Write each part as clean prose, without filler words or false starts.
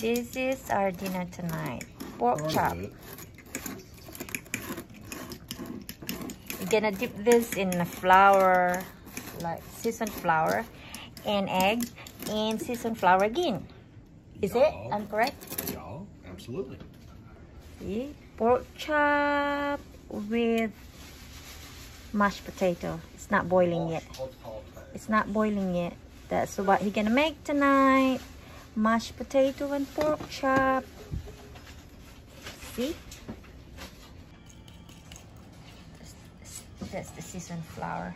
This is our dinner tonight. Pork chop. You're gonna dip this in the flour, like seasoned flour, and egg, and seasoned flour again. Is it? I'm correct? Yeah, absolutely. See? Pork chop with mashed potato. It's not boiling yet. It's not boiling yet. That's what he's gonna make tonight. Mashed potato and pork chop. See? That's the seasoned flour.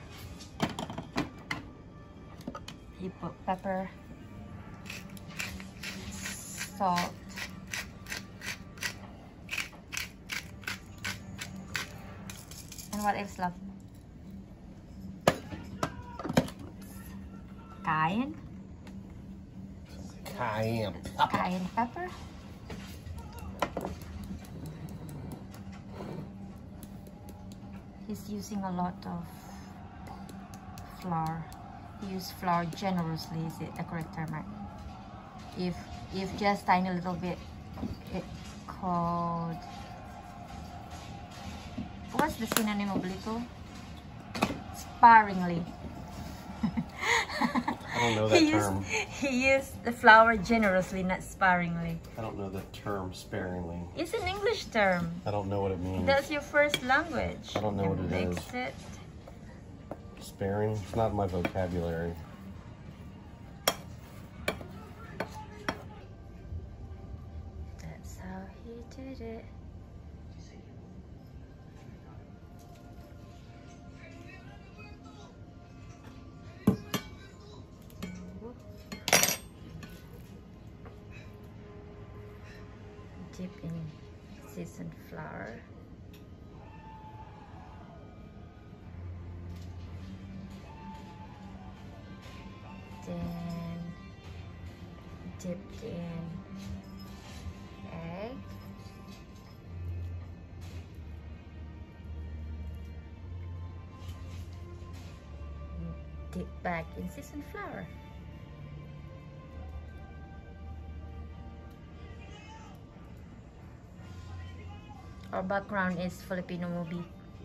You put pepper, salt, and what else, love? Cayenne. Cayenne pepper. Cayenne pepper. He's using a lot of flour. He used flour generously, is it the correct term, right? If just tiny little bit, it called, what's the synonym of little? Sparingly. I don't know that term. He used the flour generously, not sparingly. I don't know that term sparingly. It's an English term. I don't know what it means. That's your first language. I don't know what it is. Mix it. Sparing? It's not in my vocabulary. That's how he did it. Dip in seasoned flour. Then dipped in egg. Dip back in seasoned flour. Our background is Filipino movie.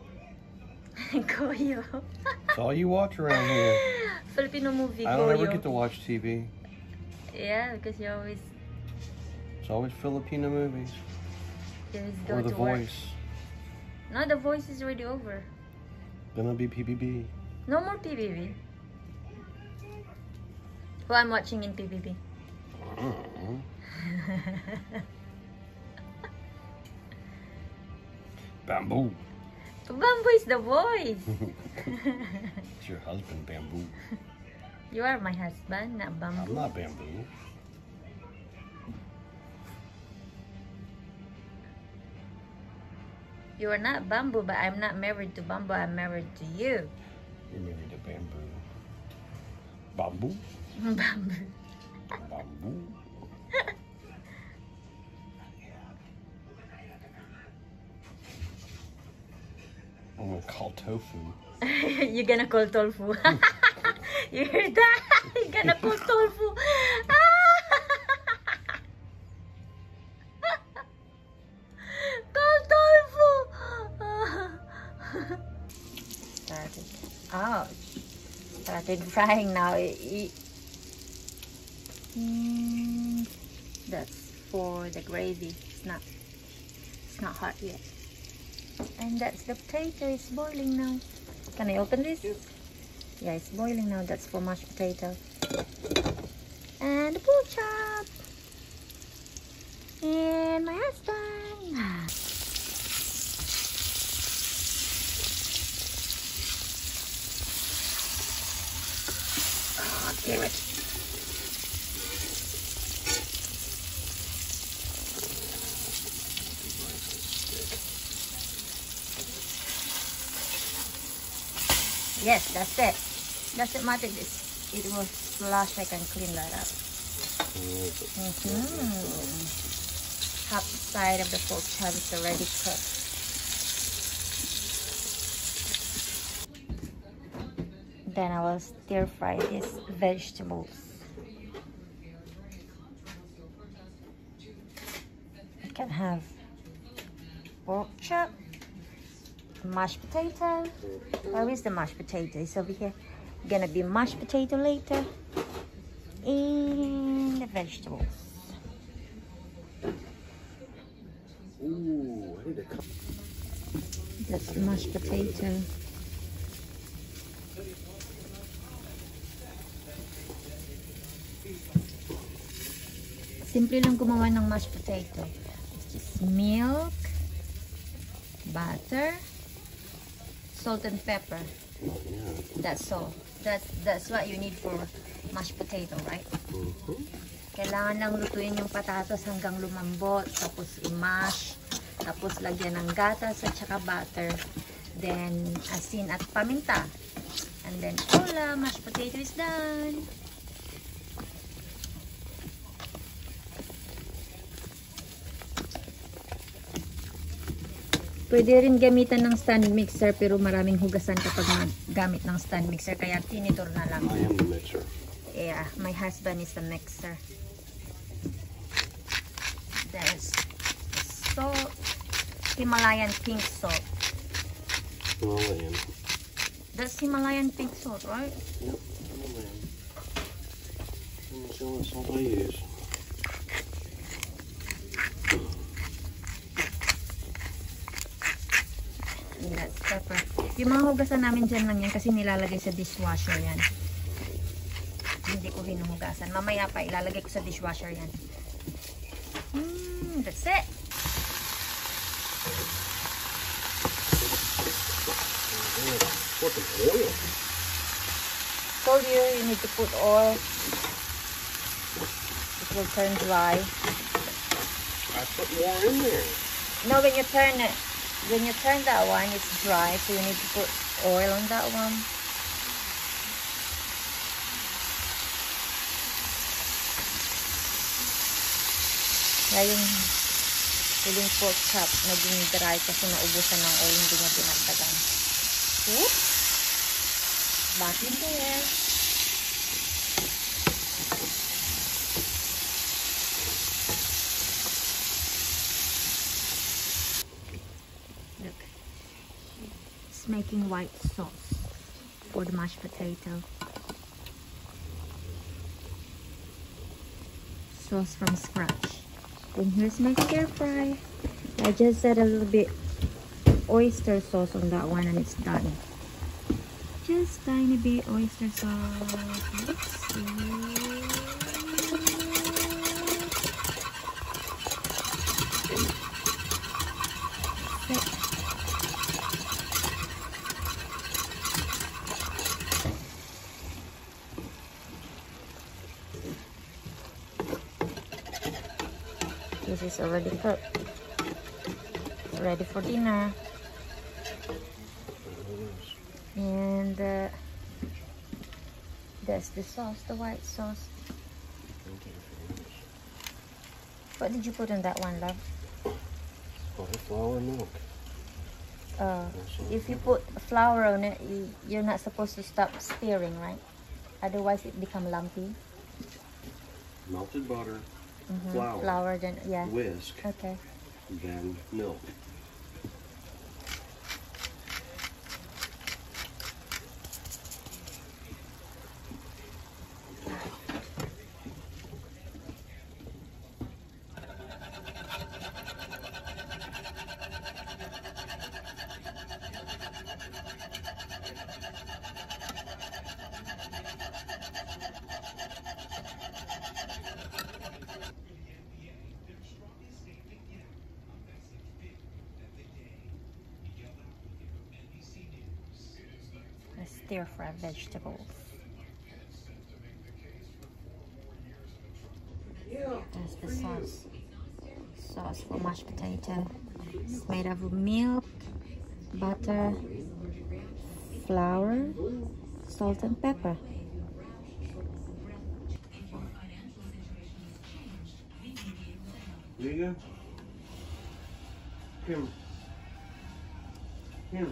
Goyo. It's all you watch around here. Filipino movie, I don't Goyo. ever get to watch TV. Yeah, because you always It's always Filipino movies. go Or The to work. Voice. No, The Voice is already over. Then it'll be PBB. No more PBB. Who I'm watching in PBB? Bamboo. Bamboo is The Voice. It's your husband, Bamboo. You are my husband, not I'm Bamboo. not Bamboo. You are not Bamboo, but I'm not married to Bamboo. I'm married to you. You're married to Bamboo. Bamboo? Bamboo. Bamboo. I'm gonna call tofu. You're gonna call tofu. You heard that? You're gonna call tofu. Call tofu. Started frying now. That's for the gravy. It's not hot yet. And that's the potato. It's boiling now. Can I open this? Yeah, it's boiling now. That's for mashed potato. And the pork chop. And my husband. Oh, damn it. Yes, that's it. Doesn't matter this. It will flush. I can clean that up. Half side of the pork chop is already cooked. Then I will stir fry these vegetables. can have pork chop, mashed potato. Where is the mashed potato? It's over here. Gonna be mashed potato later. And the vegetables. Ooh, I need to cut. That's the mashed potato. Simple lang gumawa ng mashed potato. It's just milk, butter, salt and pepper. That's all. That's what you need for mashed potato, right? Kailangan lang lutuin yung patatas hanggang lumambot, tapos i-mash, tapos lagyan ng gatas at saka butter, then asin at paminta. And then voila, mashed potato is done. Pwede rin gamitan ng stand mixer pero maraming hugasan kapag gamit ng stand mixer kaya tinitor na lang. I am the mixer. Yeah, my husband is the mixer. There's salt, Himalayan pink salt. Himalayan. That's Himalayan pink salt, right? Yep, Himalayan. That's the only salt I use. And that's pepper. Yung mga hugasan namin dyan lang yan kasi nilalagay sa dishwasher yan. Hindi ko hinuhugasan. Mamaya pa ilalagay ko sa dishwasher yan. That's it. Put some oil. Told you need to put oil. It will turn dry. I put more in there. No, when you turn that one, it's dry, so you need to put oil on that one. Kaya yung huling pork chop, naging dry kasi naubusan ng oil, hindi niya dinagdagan. Whoop! Back in there. Look. It's making white sauce for the mashed potato. Sauce from scratch. And here's my stir fry. I just add a little bit oyster sauce on that one and it's done. Just tiny bit oyster sauce. Let's see. This is already cooked. Ready for dinner. And that's the sauce, the white sauce. What did you put in that one, love? Butter, flour, and milk. If you put flour on it, you're not supposed to stop stirring, right? Otherwise it become lumpy. Melted butter, flour, Flour, then yeah. whisk, Okay. then milk. Stir fry vegetables. There's the sauce. Sauce for mashed potato. It's made of milk, butter, flour, salt and pepper. There you go. Here. Here.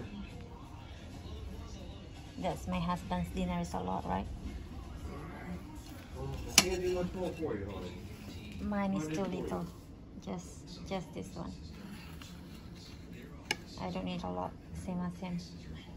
That's my husband's dinner is a lot, right? I can't do much more for you, honey. Mine is too little. Just this one. I don't need a lot, same as him.